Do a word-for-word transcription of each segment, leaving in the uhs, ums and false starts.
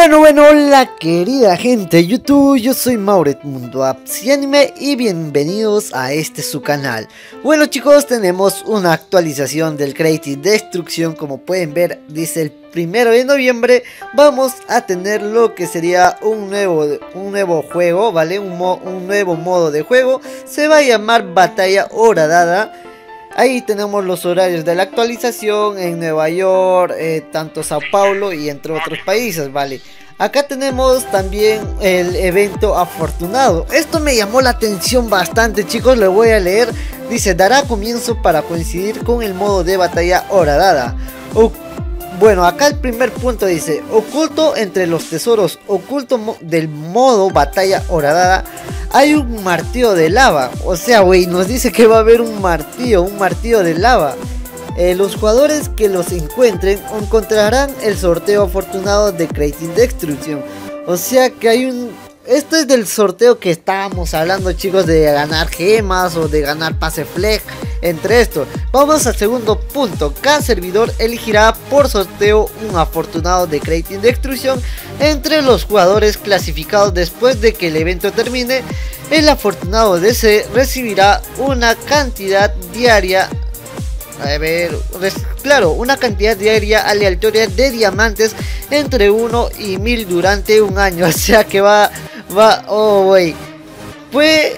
Bueno, bueno, hola querida gente de YouTube, yo soy Mauret Mundo Apps y Anime y bienvenidos a este su canal. Bueno chicos, tenemos una actualización del Creative Destruction. Como pueden ver, dice el primero de noviembre vamos a tener lo que sería un nuevo, un nuevo juego, ¿vale? Un, mo un nuevo modo de juego, se va a llamar Batalla Horadada. Ahí tenemos los horarios de la actualización en Nueva York, eh, tanto Sao Paulo y entre otros países, ¿vale? Acá tenemos también el evento afortunado. Esto me llamó la atención bastante, chicos, lo voy a leer. Dice, dará comienzo para coincidir con el modo de batalla horadada. O Bueno, acá el primer punto dice, oculto entre los tesoros oculto mo del modo batalla horadada, hay un martillo de lava. O sea, güey, nos dice que va a haber un martillo, un martillo de lava. Eh, los jugadores que los encuentren encontrarán el sorteo afortunado de Creative Destruction. O sea que hay un... Esto es del sorteo que estábamos hablando, chicos, de ganar gemas o de ganar pase flag. Entre estos, vamos al segundo punto. Cada servidor elegirá por sorteo un afortunado de Creative Destruction entre los jugadores clasificados. Después de que el evento termine, el afortunado de ese recibirá una cantidad diaria A ver, claro, una cantidad diaria aleatoria de diamantes entre uno y mil durante un año. O sea que va, va, oh, wey. Pues,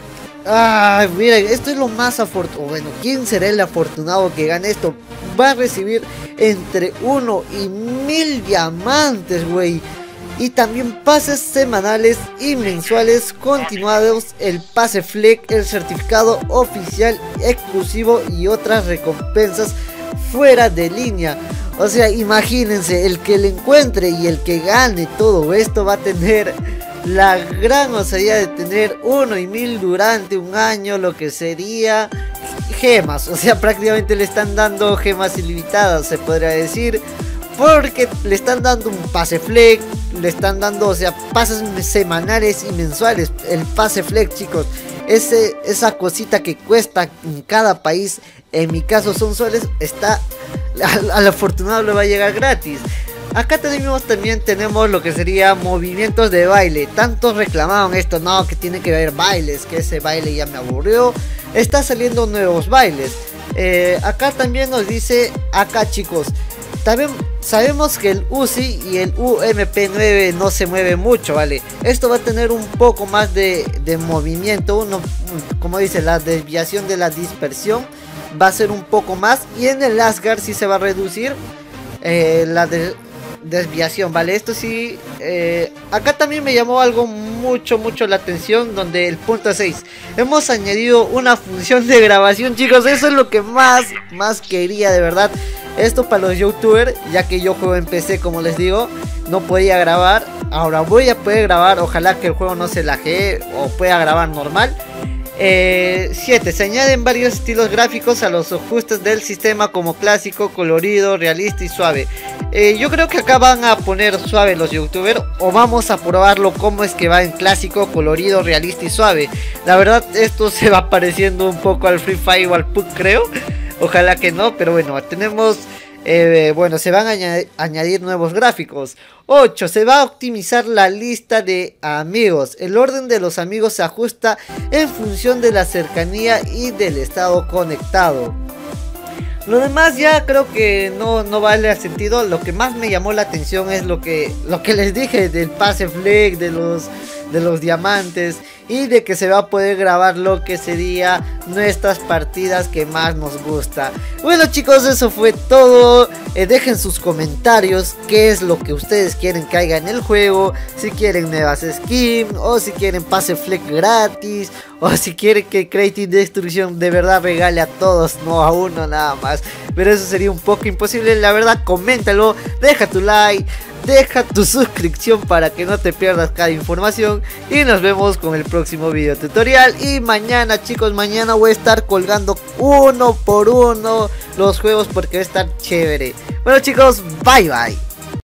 ah, miren, esto es lo más afortunado. Bueno, ¿quién será el afortunado que gane esto? Va a recibir entre uno y mil diamantes, güey. Y también pases semanales y mensuales continuados, el pase flag, el certificado oficial exclusivo y otras recompensas fuera de línea. O sea, imagínense, el que le encuentre y el que gane todo esto va a tener la gran osadía de tener uno y mil durante un año, lo que sería gemas. O sea, prácticamente le están dando gemas ilimitadas, se podría decir. Porque le están dando un pase flag, le están dando, o sea, pases semanales y mensuales. El pase flag, chicos, ese, esa cosita que cuesta en cada país, en mi caso son soles, está al, al afortunado le va a llegar gratis. Acá tenemos también tenemos lo que sería movimientos de baile. Tantos reclamaban esto, no, que tiene que haber bailes, que ese baile ya me aburrió. Está saliendo nuevos bailes. Eh, acá también nos dice, acá chicos, también sabemos que el U C I y el U M P nueve no se mueve mucho, ¿vale? Esto va a tener un poco más de, de movimiento, uno, como dice, la desviación de la dispersión va a ser un poco más. Y en el Asgard sí se va a reducir eh, la de, desviación, ¿vale? Esto sí, eh, acá también me llamó algo mucho, mucho la atención, donde el punto seis, hemos añadido una función de grabación, chicos. Eso es lo que más, más quería, de verdad. Esto para los youtubers, ya que yo juego en P C, como les digo, no podía grabar. Ahora voy a poder grabar, ojalá que el juego no se laguee o pueda grabar normal. siete. Eh, se añaden varios estilos gráficos a los ajustes del sistema, como clásico, colorido, realista y suave. Eh, yo creo que acá van a poner suave los youtubers, o vamos a probarlo cómo es que va en clásico, colorido, realista y suave. La verdad, esto se va pareciendo un poco al Free Fire o al P U B, creo. Ojalá que no, pero bueno, tenemos, eh, bueno, se van a añadir, añadir nuevos gráficos. ocho. Se va a optimizar la lista de amigos. El orden de los amigos se ajusta en función de la cercanía y del estado conectado. Lo demás ya creo que no, no vale sentido. Lo que más me llamó la atención es lo que, lo que les dije del pase flag, de los, de los diamantes, y de que se va a poder grabar lo que sería nuestras partidas que más nos gusta. Bueno chicos, eso fue todo. Eh, dejen sus comentarios qué es lo que ustedes quieren que haga en el juego. Si quieren nuevas skins, o si quieren pase flag gratis, o si quieren que Creative Destruction de verdad regale a todos, no a uno nada más. Pero eso sería un poco imposible, la verdad. Coméntalo, deja tu like, deja tu suscripción para que no te pierdas cada información. Y nos vemos con el próximo video tutorial. Y mañana, chicos, mañana voy a estar colgando uno por uno los juegos, porque va a estar chévere. Bueno chicos, bye bye.